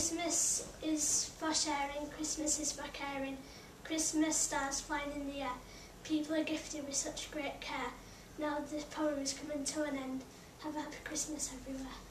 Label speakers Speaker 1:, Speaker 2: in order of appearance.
Speaker 1: Christmas is for sharing, Christmas is for caring. Christmas stars flying in the air. People are gifted with such great care. Now this poem is coming to an end. Have a happy Christmas everywhere.